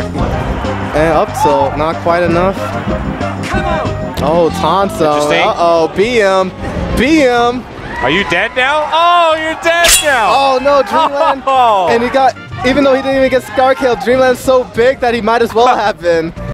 And up tilt, not quite enough. Oh, Taunt zone. Uh-oh, BM. BM. Are you dead now? Oh, you're dead now. Oh, no, Dreamland. Oh. And he got, even though he didn't even get Scar killed, Dreamland's so big that he might as well have been.